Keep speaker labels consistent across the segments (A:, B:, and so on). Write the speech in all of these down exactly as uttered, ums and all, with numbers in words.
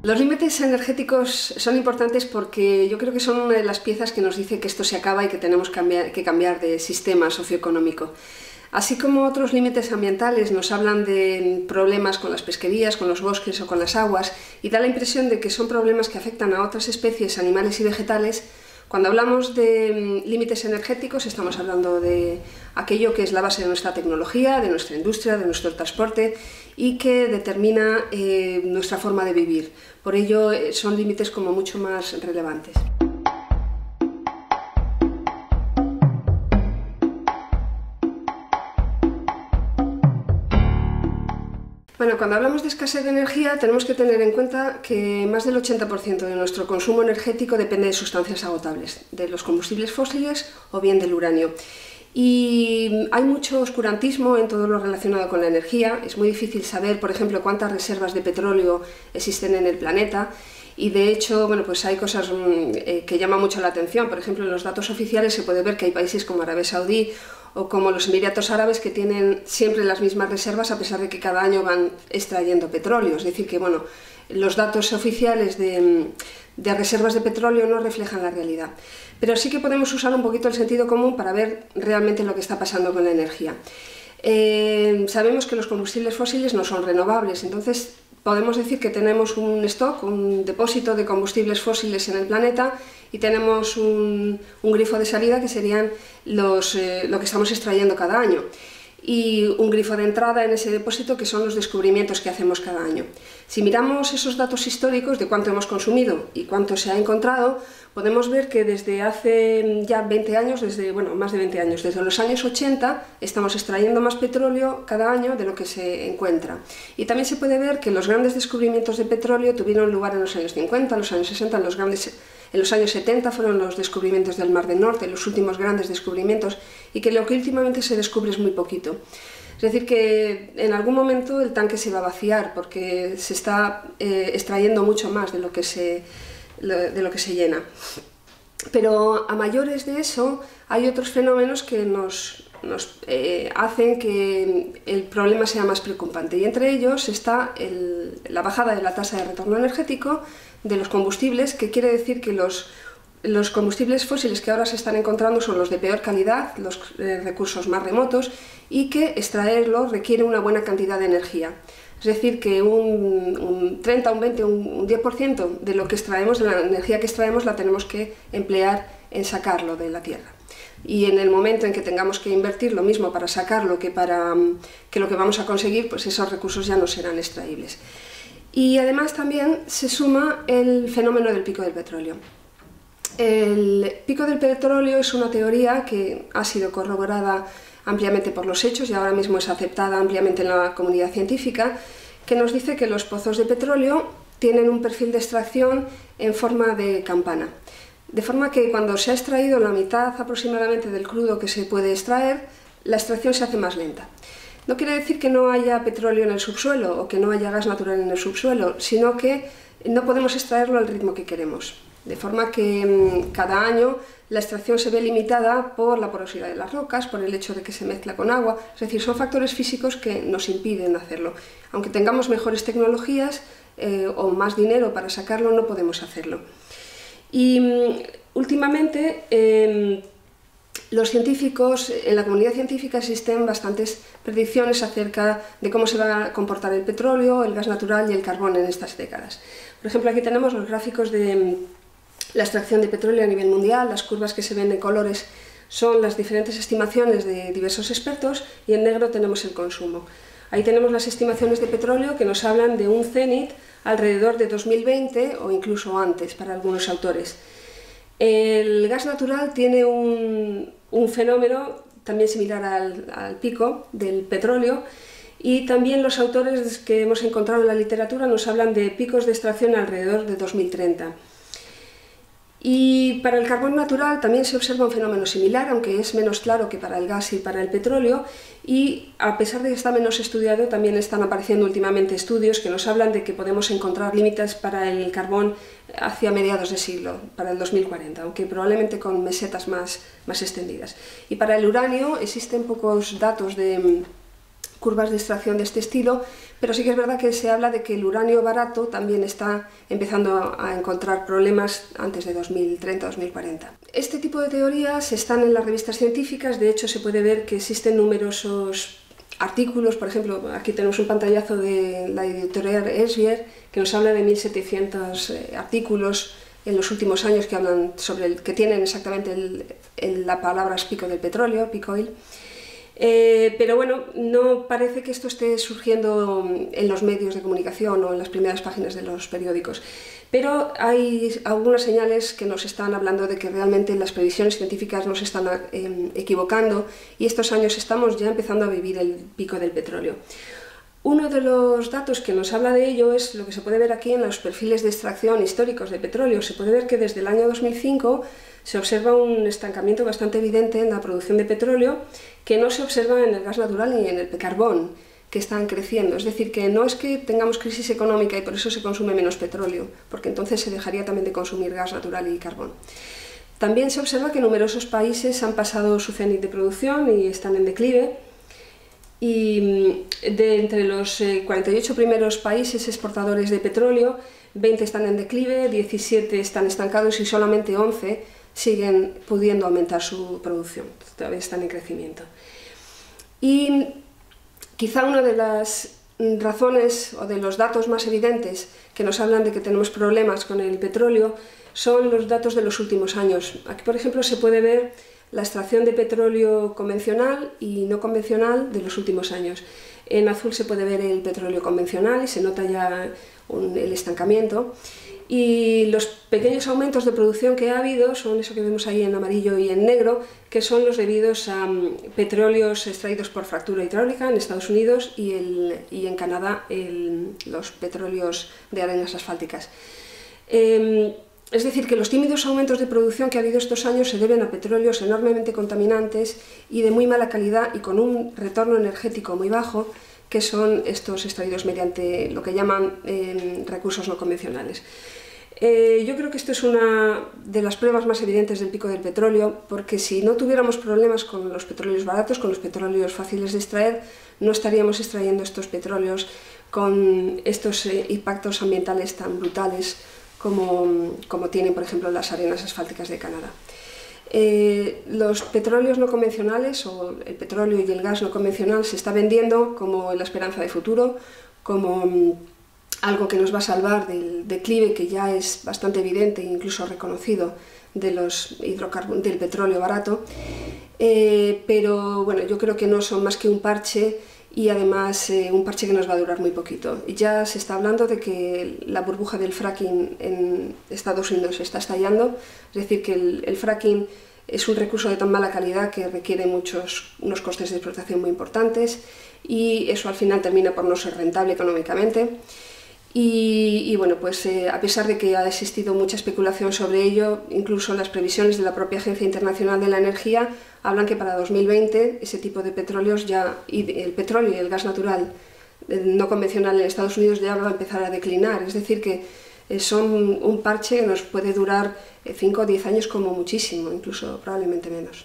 A: Los límites energéticos son importantes porque yo creo que son una de las piezas que nos dice que esto se acaba y que tenemos que cambiar de sistema socioeconómico. Así como otros límites ambientales nos hablan de problemas con las pesquerías, con los bosques o con las aguas, y da la impresión de que son problemas que afectan a otras especies animales y vegetales. Cuando hablamos de límites energéticos estamos hablando de aquello que es la base de nuestra tecnología, de nuestra industria, de nuestro transporte y que determina eh, nuestra forma de vivir. Por ello son límites como mucho más relevantes. Bueno, cuando hablamos de escasez de energía tenemos que tener en cuenta que más del ochenta por ciento de nuestro consumo energético depende de sustancias agotables, de los combustibles fósiles o bien del uranio. Y hay mucho oscurantismo en todo lo relacionado con la energía. Es muy difícil saber, por ejemplo, cuántas reservas de petróleo existen en el planeta. Y de hecho, bueno, pues hay cosas eh, que llaman mucho la atención. Por ejemplo, en los datos oficiales se puede ver que hay países como Arabia Saudí o como los Emiratos Árabes que tienen siempre las mismas reservas a pesar de que cada año van extrayendo petróleo. Es decir, que bueno, los datos oficiales de, de reservas de petróleo no reflejan la realidad. Pero sí que podemos usar un poquito el sentido común para ver realmente lo que está pasando con la energía. Eh, sabemos que los combustibles fósiles no son renovables, entonces podemos decir que tenemos un stock, un depósito de combustibles fósiles en el planeta y tenemos un, un grifo de salida que serían los, eh, lo que estamos extrayendo cada año y un grifo de entrada en ese depósito que son los descubrimientos que hacemos cada año. Si miramos esos datos históricos de cuánto hemos consumido y cuánto se ha encontrado, podemos ver que desde hace ya veinte años, desde, bueno, más de veinte años, desde los años ochenta, estamos extrayendo más petróleo cada año de lo que se encuentra. Y también se puede ver que los grandes descubrimientos de petróleo tuvieron lugar en los años cincuenta, en los años sesenta, en los, grandes, en los años setenta fueron los descubrimientos del Mar del Norte, los últimos grandes descubrimientos, y que lo que últimamente se descubre es muy poquito. Es decir, que en algún momento el tanque se va a vaciar porque se está eh, extrayendo mucho más de lo que se, de lo que se llena. Pero a mayores de eso hay otros fenómenos que nos, nos eh, hacen que el problema sea más preocupante, y entre ellos está el, la bajada de la tasa de retorno energético de los combustibles, que quiere decir que los Los combustibles fósiles que ahora se están encontrando son los de peor calidad, los eh, recursos más remotos, y que extraerlos requiere una buena cantidad de energía. Es decir, que un, un treinta, un veinte, un diez por ciento de lo que extraemos, de la energía que extraemos, la tenemos que emplear en sacarlo de la tierra. Y en el momento en que tengamos que invertir lo mismo para sacarlo que para que lo que vamos a conseguir, pues esos recursos ya no serán extraíbles. Y además también se suma el fenómeno del pico del petróleo. El pico del petróleo es una teoría que ha sido corroborada ampliamente por los hechos y ahora mismo es aceptada ampliamente en la comunidad científica, que nos dice que los pozos de petróleo tienen un perfil de extracción en forma de campana. De forma que cuando se ha extraído la mitad aproximadamente del crudo que se puede extraer, la extracción se hace más lenta. No quiere decir que no haya petróleo en el subsuelo o que no haya gas natural en el subsuelo, sino que no podemos extraerlo al ritmo que queremos. De forma que mmm, cada año la extracción se ve limitada por la porosidad de las rocas, por el hecho de que se mezcla con agua, es decir, son factores físicos que nos impiden hacerlo. Aunque tengamos mejores tecnologías eh, o más dinero para sacarlo, no podemos hacerlo. Y mmm, últimamente eh, los científicos, en la comunidad científica existen bastantes predicciones acerca de cómo se va a comportar el petróleo, el gas natural y el carbón en estas décadas. Por ejemplo, aquí tenemos los gráficos de la extracción de petróleo a nivel mundial. Las curvas que se ven de colores son las diferentes estimaciones de diversos expertos y en negro tenemos el consumo. Ahí tenemos las estimaciones de petróleo que nos hablan de un cenit alrededor de dos mil veinte o incluso antes para algunos autores. El gas natural tiene un, un fenómeno también similar al, al pico del petróleo, y también los autores que hemos encontrado en la literatura nos hablan de picos de extracción alrededor de dos mil treinta. Y para el carbón natural también se observa un fenómeno similar, aunque es menos claro que para el gas y para el petróleo, y a pesar de que está menos estudiado, también están apareciendo últimamente estudios que nos hablan de que podemos encontrar límites para el carbón hacia mediados de siglo, para el dos mil cuarenta, aunque probablemente con mesetas más, más extendidas. Y para el uranio existen pocos datos de curvas de extracción de este estilo, pero sí que es verdad que se habla de que el uranio barato también está empezando a encontrar problemas antes de dos mil treinta a dos mil cuarenta. Este tipo de teorías están en las revistas científicas. De hecho se puede ver que existen numerosos artículos. Por ejemplo, aquí tenemos un pantallazo de la editorial Elsevier que nos habla de mil setecientos artículos en los últimos años que hablan sobre el, que tienen exactamente el, el, la palabra pico del petróleo, peak oil. Eh, pero bueno, no parece que esto esté surgiendo en los medios de comunicación o en las primeras páginas de los periódicos. Pero hay algunas señales que nos están hablando de que realmente las previsiones científicas nos están eh, equivocando, y estos años estamos ya empezando a vivir el pico del petróleo. Uno de los datos que nos habla de ello es lo que se puede ver aquí en los perfiles de extracción históricos de petróleo. Se puede ver que desde el año dos mil cinco se observa un estancamiento bastante evidente en la producción de petróleo, que no se observa en el gas natural ni en el carbón, que están creciendo. Es decir, que no es que tengamos crisis económica y por eso se consume menos petróleo, porque entonces se dejaría también de consumir gas natural y carbón. También se observa que numerosos países han pasado su cenit de producción y están en declive. Y de entre los cuarenta y ocho primeros países exportadores de petróleo, veinte están en declive, diecisiete están estancados y solamente once siguen pudiendo aumentar su producción, todavía están en crecimiento. Y quizá una de las razones o de los datos más evidentes que nos hablan de que tenemos problemas con el petróleo son los datos de los últimos años. Aquí, por ejemplo, se puede ver la extracción de petróleo convencional y no convencional de los últimos años. En azul se puede ver el petróleo convencional y se nota ya un, el estancamiento. Y los pequeños aumentos de producción que ha habido son eso que vemos ahí en amarillo y en negro, que son los debidos a um, petróleos extraídos por fractura hidráulica en Estados Unidos y, el, y en Canadá el, los petróleos de arenas asfálticas. Eh, Es decir, que los tímidos aumentos de producción que ha habido estos años se deben a petróleos enormemente contaminantes y de muy mala calidad y con un retorno energético muy bajo, que son estos extraídos mediante lo que llaman eh, recursos no convencionales. Eh, yo creo que esto es una de las pruebas más evidentes del pico del petróleo, porque si no tuviéramos problemas con los petróleos baratos, con los petróleos fáciles de extraer, no estaríamos extrayendo estos petróleos con estos eh, impactos ambientales tan brutales Como, como tienen, por ejemplo, las arenas asfálticas de Canadá. Eh, los petróleos no convencionales, o el petróleo y el gas no convencional, se está vendiendo como la esperanza de futuro, como um, algo que nos va a salvar del declive que ya es bastante evidente e incluso reconocido de los hidrocarburos, del petróleo barato, eh, pero bueno, yo creo que no son más que un parche, y además eh, un parche que nos va a durar muy poquito. Ya se está hablando de que la burbuja del fracking en Estados Unidos se está estallando, es decir, que el, el fracking es un recurso de tan mala calidad que requiere muchos, unos costes de explotación muy importantes, y eso al final termina por no ser rentable económicamente. Y, y bueno, pues eh, a pesar de que ha existido mucha especulación sobre ello, incluso las previsiones de la propia Agencia Internacional de la Energía hablan que para dos mil veinte ese tipo de petróleos ya, y el petróleo y el gas natural eh, no convencional en Estados Unidos ya va a empezar a declinar. Es decir, que eh, son un parche que nos puede durar cinco o diez años como muchísimo, incluso probablemente menos.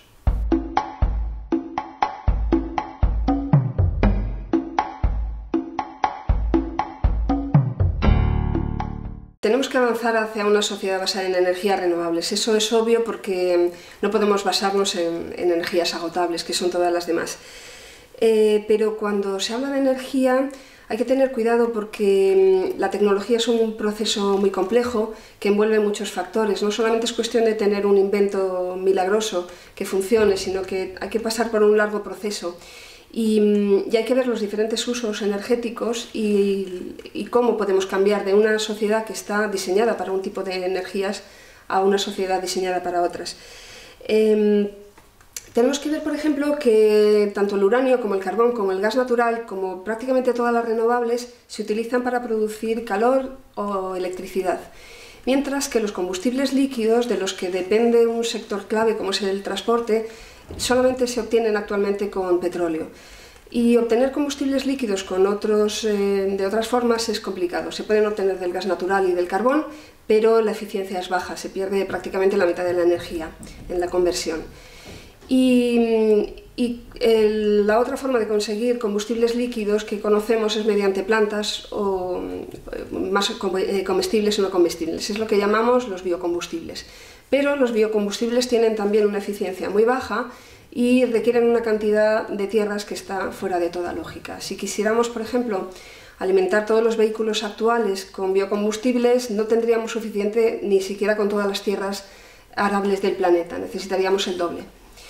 A: Tenemos que avanzar hacia una sociedad basada en energías renovables. Eso es obvio porque no podemos basarnos en, en energías agotables, que son todas las demás. Eh, pero cuando se habla de energía hay que tener cuidado porque la tecnología es un proceso muy complejo que envuelve muchos factores. No solamente es cuestión de tener un invento milagroso que funcione, sino que hay que pasar por un largo proceso. Y, y hay que ver los diferentes usos energéticos y, y cómo podemos cambiar de una sociedad que está diseñada para un tipo de energías a una sociedad diseñada para otras. Eh, tenemos que ver, por ejemplo, que tanto el uranio como el carbón, como el gas natural, como prácticamente todas las renovables, se utilizan para producir calor o electricidad. Mientras que los combustibles líquidos, de los que depende un sector clave como es el transporte, solamente se obtienen actualmente con petróleo. Y obtener combustibles líquidos con otros, eh, de otras formas es complicado. Se pueden obtener del gas natural y del carbón, pero la eficiencia es baja, se pierde prácticamente la mitad de la energía en la conversión. Y, y el, la otra forma de conseguir combustibles líquidos que conocemos es mediante plantas o más comestibles o no comestibles. Es lo que llamamos los biocombustibles. Pero los biocombustibles tienen también una eficiencia muy baja y requieren una cantidad de tierras que está fuera de toda lógica. Si quisiéramos, por ejemplo, alimentar todos los vehículos actuales con biocombustibles, no tendríamos suficiente ni siquiera con todas las tierras arables del planeta, necesitaríamos el doble.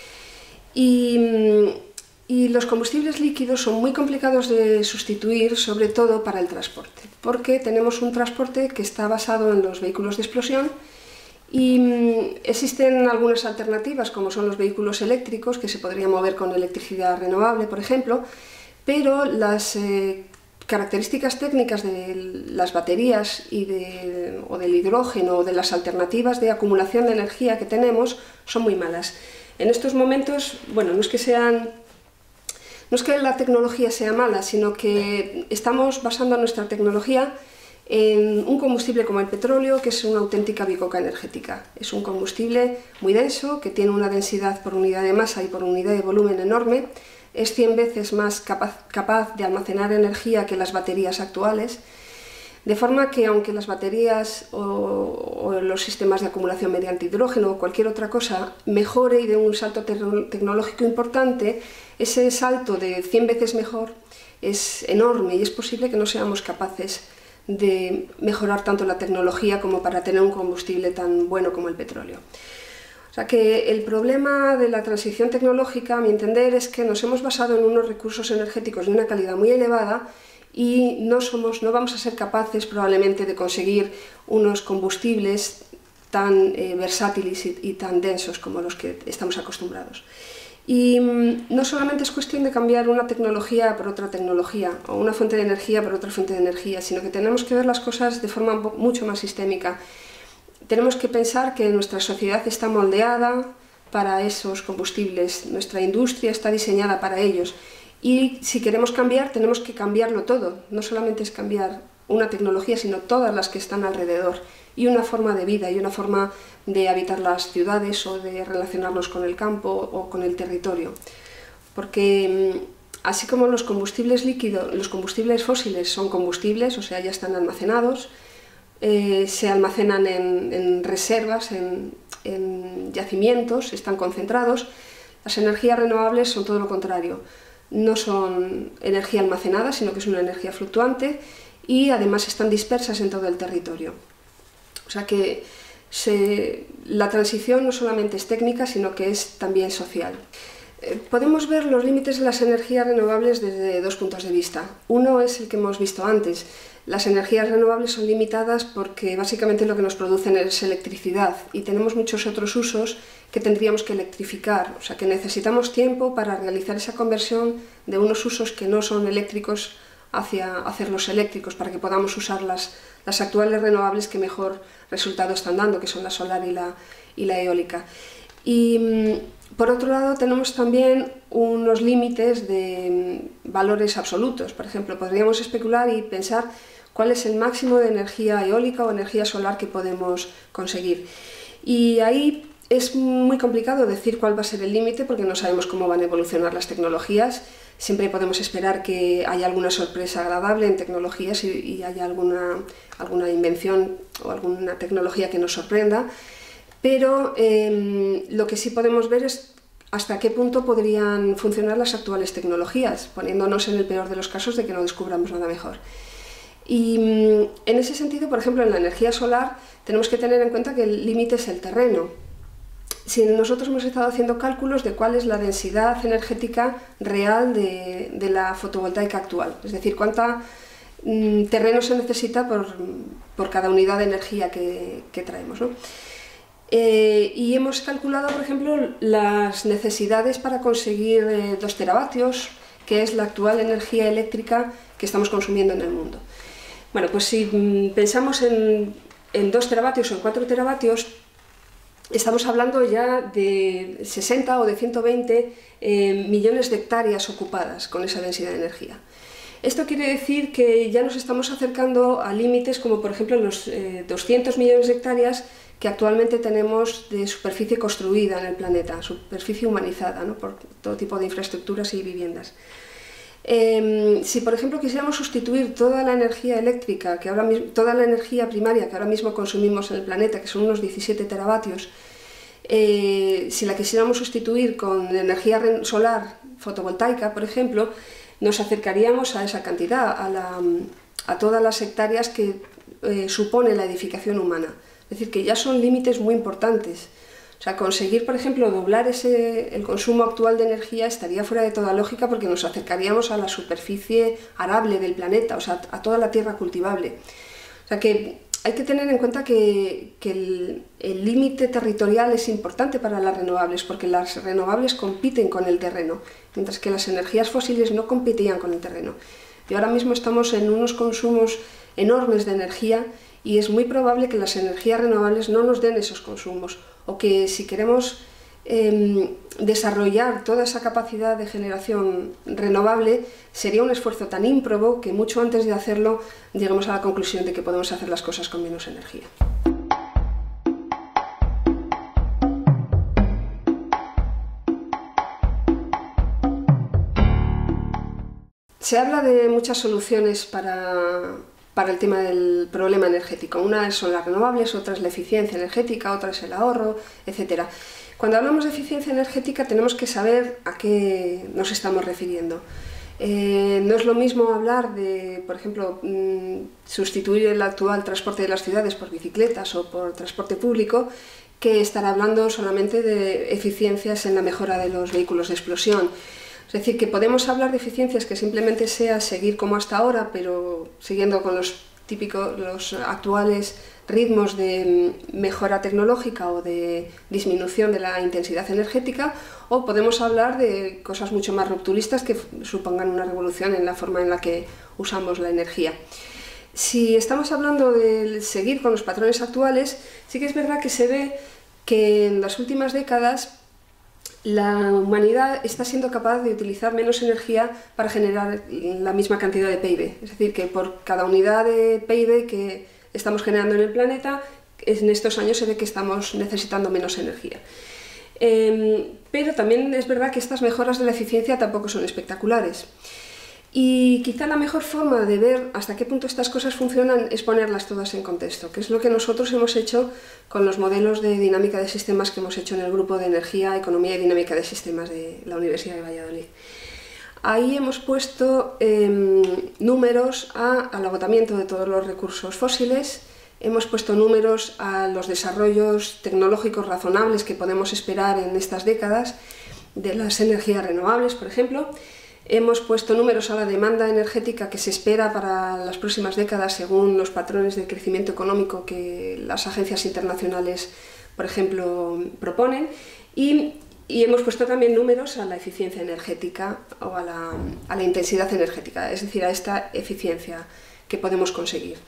A: Y, y los combustibles líquidos son muy complicados de sustituir, sobre todo para el transporte, porque tenemos un transporte que está basado en los vehículos de explosión y existen algunas alternativas, como son los vehículos eléctricos, que se podrían mover con electricidad renovable, por ejemplo, pero las eh, características técnicas de las baterías y de, o del hidrógeno o de las alternativas de acumulación de energía que tenemos son muy malas. En estos momentos, bueno, no es que sean, no es que la tecnología sea mala, sino que estamos basando nuestra tecnología en un combustible como el petróleo, que es una auténtica bicoca energética. Es un combustible muy denso, que tiene una densidad por unidad de masa y por unidad de volumen enorme, es cien veces más capaz, capaz de almacenar energía que las baterías actuales, de forma que aunque las baterías o, o los sistemas de acumulación mediante hidrógeno o cualquier otra cosa mejore y dé un salto te tecnológico importante, ese salto de cien veces mejor es enorme y es posible que no seamos capaces de mejorar tanto la tecnología como para tener un combustible tan bueno como el petróleo. O sea que el problema de la transición tecnológica, a mi entender, es que nos hemos basado en unos recursos energéticos de una calidad muy elevada y no, somos, no vamos a ser capaces probablemente de conseguir unos combustibles tan eh, versátiles y, y tan densos como los que estamos acostumbrados. Y mmm, no solamente es cuestión de cambiar una tecnología por otra tecnología o una fuente de energía por otra fuente de energía, sino que tenemos que ver las cosas de forma mucho más sistémica. Tenemos que pensar que nuestra sociedad está moldeada para esos combustibles, nuestra industria está diseñada para ellos. Y si queremos cambiar, tenemos que cambiarlo todo. No solamente es cambiar una tecnología, sino todas las que están alrededor. Y una forma de vida, y una forma de habitar las ciudades o de relacionarnos con el campo o con el territorio. Porque así como los combustibles líquidos, los combustibles fósiles son combustibles, o sea, ya están almacenados, eh, se almacenan en, en reservas, en, en yacimientos, están concentrados, las energías renovables son todo lo contrario. No son energía almacenada, sino que es una energía fluctuante y además están dispersas en todo el territorio. O sea que se, la transición no solamente es técnica, sino que es también social. Eh, podemos ver los límites de las energías renovables desde dos puntos de vista. Uno es el que hemos visto antes. Las energías renovables son limitadas porque básicamente lo que nos producen es electricidad y tenemos muchos otros usos que tendríamos que electrificar, o sea que necesitamos tiempo para realizar esa conversión de unos usos que no son eléctricos hacia hacerlos eléctricos, para que podamos usar las, las actuales renovables que mejor resultado están dando, que son la solar y la, y la eólica. Y por otro lado tenemos también unos límites de valores absolutos. Por ejemplo, podríamos especular y pensar cuál es el máximo de energía eólica o energía solar que podemos conseguir. Y ahí es muy complicado decir cuál va a ser el límite porque no sabemos cómo van a evolucionar las tecnologías. Siempre podemos esperar que haya alguna sorpresa agradable en tecnologías y, y haya alguna, alguna invención o alguna tecnología que nos sorprenda, pero eh, lo que sí podemos ver es hasta qué punto podrían funcionar las actuales tecnologías, poniéndonos en el peor de los casos de que no descubramos nada mejor. Y en ese sentido, por ejemplo, en la energía solar tenemos que tener en cuenta que el límite es el terreno. Si nosotros hemos estado haciendo cálculos de cuál es la densidad energética real de, de la fotovoltaica actual, es decir, cuánta mm, terreno se necesita por, por cada unidad de energía que, que traemos, ¿no? Eh, y hemos calculado, por ejemplo, las necesidades para conseguir eh, dos teravatios, que es la actual energía eléctrica que estamos consumiendo en el mundo. Bueno, pues si mm, pensamos en, en dos teravatios o en cuatro teravatios, estamos hablando ya de sesenta o de ciento veinte eh, millones de hectáreas ocupadas con esa densidad de energía. Esto quiere decir que ya nos estamos acercando a límites como por ejemplo los eh, doscientos millones de hectáreas que actualmente tenemos de superficie construida en el planeta, superficie humanizada, ¿no?, por todo tipo de infraestructuras y viviendas. Eh, si, por ejemplo, quisiéramos sustituir toda la energía eléctrica, que ahora mismo, toda la energía primaria que ahora mismo consumimos en el planeta, que son unos diecisiete teravatios, eh, si la quisiéramos sustituir con energía solar fotovoltaica, por ejemplo, nos acercaríamos a esa cantidad, a, la, a todas las hectáreas que eh, supone la edificación humana. Es decir, que ya son límites muy importantes. O sea, conseguir, por ejemplo, doblar ese, el consumo actual de energía estaría fuera de toda lógica, porque nos acercaríamos a la superficie arable del planeta, o sea, a toda la tierra cultivable. O sea, que hay que tener en cuenta que, que el límite territorial es importante para las renovables, porque las renovables compiten con el terreno, mientras que las energías fósiles no competían con el terreno. Y ahora mismo estamos en unos consumos enormes de energía, y es muy probable que las energías renovables no nos den esos consumos, o que si queremos eh, desarrollar toda esa capacidad de generación renovable, sería un esfuerzo tan ímprobo que mucho antes de hacerlo lleguemos a la conclusión de que podemos hacer las cosas con menos energía. Se habla de muchas soluciones para, para el tema del problema energético. Una son las renovables, otra es la eficiencia energética, otra es el ahorro, etcétera. Cuando hablamos de eficiencia energética tenemos que saber a qué nos estamos refiriendo. Eh, no es lo mismo hablar de, por ejemplo, mmm, sustituir el actual transporte de las ciudades por bicicletas o por transporte público, que estar hablando solamente de eficiencias en la mejora de los vehículos de explosión. Es decir, que podemos hablar de eficiencias que simplemente sea seguir como hasta ahora, pero siguiendo con los típicos, los actuales ritmos de mejora tecnológica o de disminución de la intensidad energética, o podemos hablar de cosas mucho más rupturistas que supongan una revolución en la forma en la que usamos la energía. Si estamos hablando de seguir con los patrones actuales, sí que es verdad que se ve que en las últimas décadas la humanidad está siendo capaz de utilizar menos energía para generar la misma cantidad de P I B. Es decir, que por cada unidad de P I B que estamos generando en el planeta, en estos años se ve que estamos necesitando menos energía. Eh, pero también es verdad que estas mejoras de la eficiencia tampoco son espectaculares. Y quizá la mejor forma de ver hasta qué punto estas cosas funcionan es ponerlas todas en contexto, que es lo que nosotros hemos hecho con los modelos de dinámica de sistemas que hemos hecho en el grupo de Energía, Economía y Dinámica de Sistemas de la Universidad de Valladolid. Ahí hemos puesto eh, números a, al agotamiento de todos los recursos fósiles, hemos puesto números a los desarrollos tecnológicos razonables que podemos esperar en estas décadas de las energías renovables, por ejemplo. Hemos puesto números a la demanda energética que se espera para las próximas décadas según los patrones de crecimiento económico que las agencias internacionales, por ejemplo, proponen, y, y hemos puesto también números a la eficiencia energética o a la, a la intensidad energética, es decir, a esta eficiencia que podemos conseguir.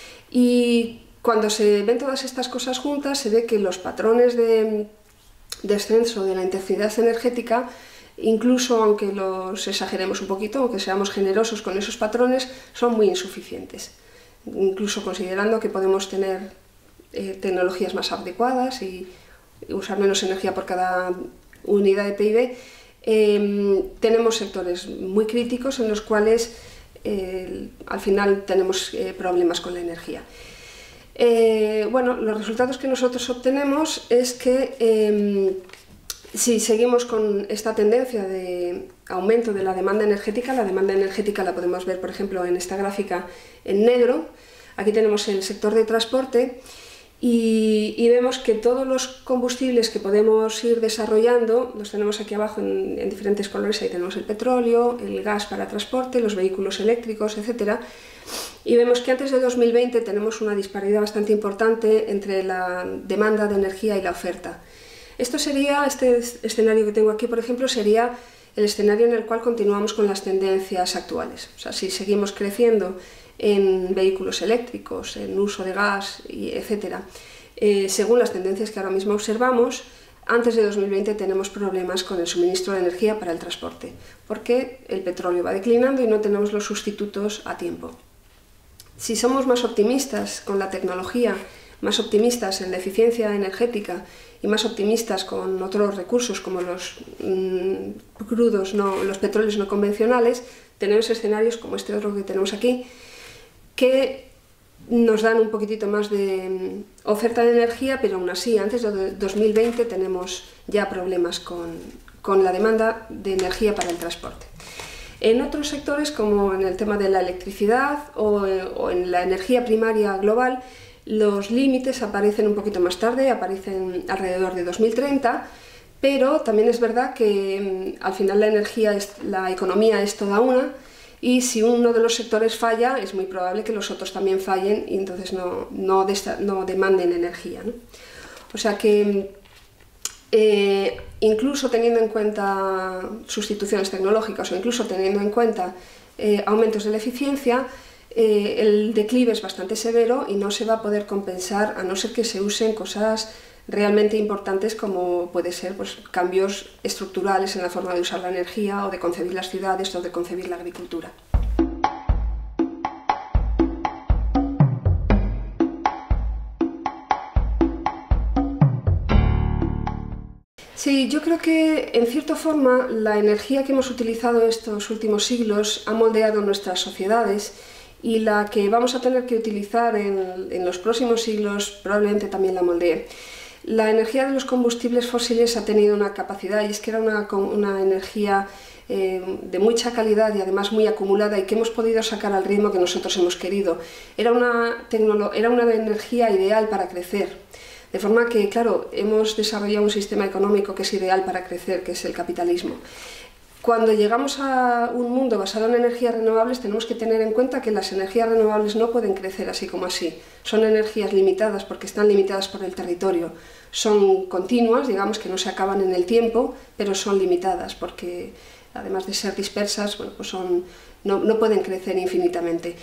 A: Y cuando se ven todas estas cosas juntas, se ve que los patrones de descenso de la intensidad energética, incluso aunque los exageremos un poquito, aunque seamos generosos con esos patrones, son muy insuficientes. Incluso considerando que podemos tener eh, tecnologías más adecuadas y usar menos energía por cada unidad de P I B, eh, tenemos sectores muy críticos en los cuales eh, al final tenemos eh, problemas con la energía. Eh, bueno, los resultados que nosotros obtenemos es que eh, si seguimos con esta tendencia de aumento de la demanda energética, la demanda energética la podemos ver, por ejemplo, en esta gráfica en negro. Aquí tenemos el sector de transporte y, y vemos que todos los combustibles que podemos ir desarrollando, los tenemos aquí abajo en, en diferentes colores. Ahí tenemos el petróleo, el gas para transporte, los vehículos eléctricos, etcétera. Y vemos que antes de dos mil veinte tenemos una disparidad bastante importante entre la demanda de energía y la oferta. Esto sería, este escenario que tengo aquí, por ejemplo, sería el escenario en el cual continuamos con las tendencias actuales. O sea, si seguimos creciendo en vehículos eléctricos, en uso de gas, y etcétera, eh, según las tendencias que ahora mismo observamos, antes de dos mil veinte tenemos problemas con el suministro de energía para el transporte, porque el petróleo va declinando y no tenemos los sustitutos a tiempo. Si somos más optimistas con la tecnología, más optimistas en la eficiencia energética y más optimistas con otros recursos como los mmm, crudos, no, los petróleos no convencionales, tenemos escenarios como este otro que tenemos aquí, que nos dan un poquitito más de oferta de energía, pero aún así, antes de dos mil veinte tenemos ya problemas con, con la demanda de energía para el transporte. En otros sectores, como en el tema de la electricidad o, o en la energía primaria global, los límites aparecen un poquito más tarde, aparecen alrededor de dos mil treinta, pero también es verdad que al final la energía, es, la economía es toda una, y si uno de los sectores falla, es muy probable que los otros también fallen y entonces no, no, de, no demanden energía, ¿no? O sea que eh, incluso teniendo en cuenta sustituciones tecnológicas o incluso teniendo en cuenta eh, aumentos de la eficiencia, eh, el declive es bastante severo y no se va a poder compensar a no ser que se usen cosas realmente importantes como puede ser pues, cambios estructurales en la forma de usar la energía o de concebir las ciudades o de concebir la agricultura. Sí, yo creo que en cierta forma la energía que hemos utilizado estos últimos siglos ha moldeado nuestras sociedades y la que vamos a tener que utilizar en, en los próximos siglos probablemente también la moldee. La energía de los combustibles fósiles ha tenido una capacidad, y es que era una, una energía eh, de mucha calidad y además muy acumulada y que hemos podido sacar al ritmo que nosotros hemos querido. Era una, era una energía ideal para crecer, de forma que, claro, hemos desarrollado un sistema económico que es ideal para crecer, que es el capitalismo. Cuando llegamos a un mundo basado en energías renovables tenemos que tener en cuenta que las energías renovables no pueden crecer así como así. Son energías limitadas porque están limitadas por el territorio. Son continuas, digamos que no se acaban en el tiempo, pero son limitadas porque además de ser dispersas, bueno, pues son, no, no pueden crecer infinitamente.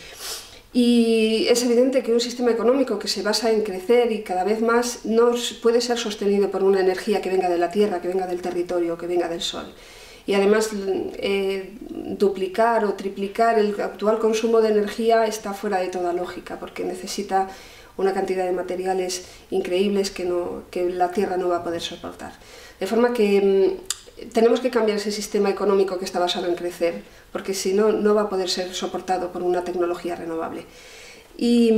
A: Y es evidente que un sistema económico que se basa en crecer y cada vez más no puede ser sostenido por una energía que venga de la tierra, que venga del territorio, que venga del sol. Y además eh, duplicar o triplicar el actual consumo de energía está fuera de toda lógica porque necesita una cantidad de materiales increíbles que, no, que la Tierra no va a poder soportar. De forma que mmm, tenemos que cambiar ese sistema económico que está basado en crecer porque si no, no va a poder ser soportado por una tecnología renovable. Y,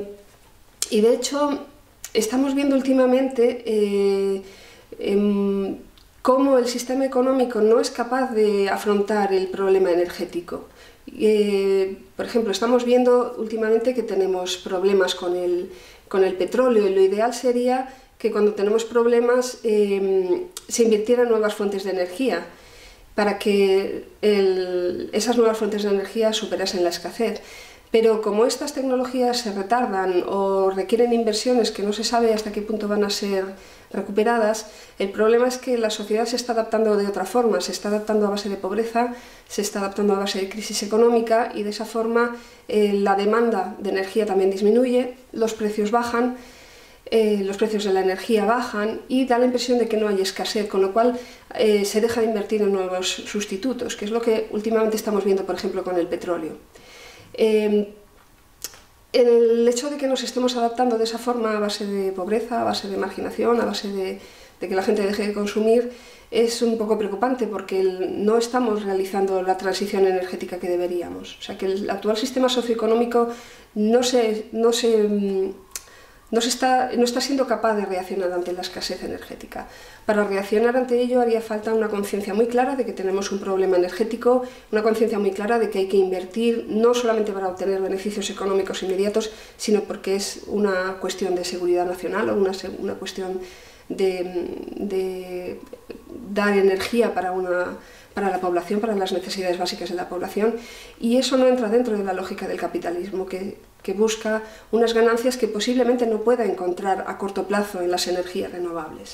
A: y de hecho estamos viendo últimamente eh, eh, cómo el sistema económico no es capaz de afrontar el problema energético. Eh, por ejemplo, estamos viendo últimamente que tenemos problemas con el, con el petróleo y lo ideal sería que cuando tenemos problemas eh, se invirtieran nuevas fuentes de energía para que el, esas nuevas fuentes de energía superasen la escasez. Pero como estas tecnologías se retardan o requieren inversiones que no se sabe hasta qué punto van a ser recuperadas, el problema es que la sociedad se está adaptando de otra forma, se está adaptando a base de pobreza, se está adaptando a base de crisis económica y de esa forma eh, la demanda de energía también disminuye, los precios bajan, eh, los precios de la energía bajan y da la impresión de que no hay escasez, con lo cual eh, se deja de invertir en nuevos sustitutos, que es lo que últimamente estamos viendo, por ejemplo, con el petróleo. Eh, el hecho de que nos estemos adaptando de esa forma a base de pobreza, a base de marginación, a base de, de que la gente deje de consumir, es un poco preocupante porque el, no estamos realizando la transición energética que deberíamos. O sea, que el actual sistema socioeconómico no se, no se, no se está, no está siendo capaz de reaccionar ante la escasez energética. Para reaccionar ante ello haría falta una conciencia muy clara de que tenemos un problema energético, una conciencia muy clara de que hay que invertir no solamente para obtener beneficios económicos inmediatos, sino porque es una cuestión de seguridad nacional o una, una cuestión de, de dar energía para, una, para la población, para las necesidades básicas de la población, y eso no entra dentro de la lógica del capitalismo, que, que busca unas ganancias que posiblemente no pueda encontrar a corto plazo en las energías renovables.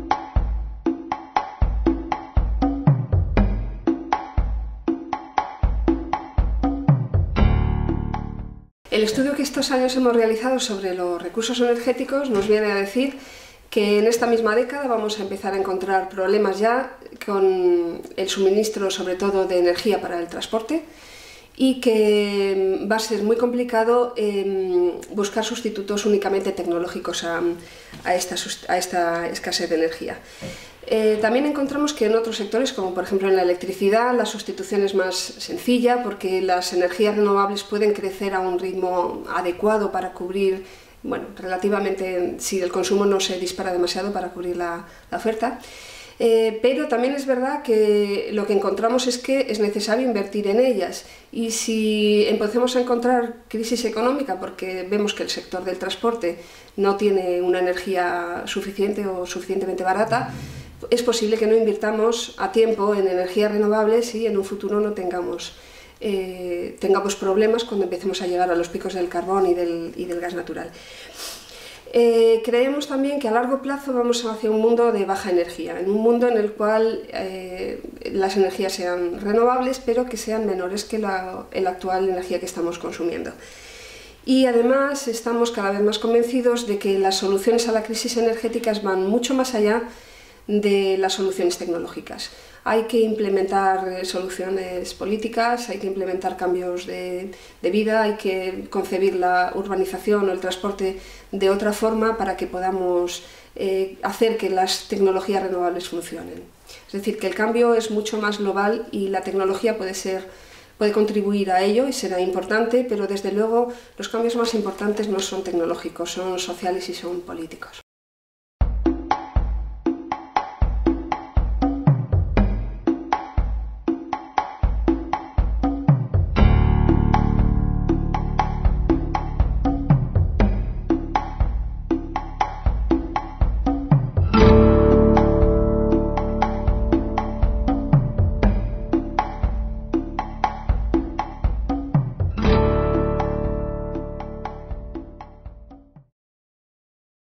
A: El estudio que estos años hemos realizado sobre los recursos energéticos nos viene a decir que en esta misma década vamos a empezar a encontrar problemas ya con el suministro, sobre todo de energía para el transporte, y que va a ser muy complicado eh, buscar sustitutos únicamente tecnológicos a, a, esta, a esta escasez de energía. Eh, también encontramos que en otros sectores, como por ejemplo en la electricidad, la sustitución es más sencilla porque las energías renovables pueden crecer a un ritmo adecuado para cubrir, bueno, relativamente, si el consumo no se dispara demasiado, para cubrir la, la oferta. Eh, pero también es verdad que lo que encontramos es que es necesario invertir en ellas, y si empecemos a encontrar crisis económica porque vemos que el sector del transporte no tiene una energía suficiente o suficientemente barata, es posible que no invirtamos a tiempo en energías renovables y en un futuro no tengamos, eh, tengamos problemas cuando empecemos a llegar a los picos del carbón y del, y del gas natural. Eh, creemos también que a largo plazo vamos hacia un mundo de baja energía, en un mundo en el cual eh, las energías sean renovables, pero que sean menores que la, la actual energía que estamos consumiendo. Y además estamos cada vez más convencidos de que las soluciones a la crisis energética van mucho más allá de las soluciones tecnológicas. Hay que implementar soluciones políticas, hay que implementar cambios de, de vida, hay que concebir la urbanización o el transporte de otra forma para que podamos eh, hacer que las tecnologías renovables funcionen. Es decir, que el cambio es mucho más global y la tecnología puede ser, puede contribuir a ello y será importante, pero desde luego los cambios más importantes no son tecnológicos, son sociales y son políticos.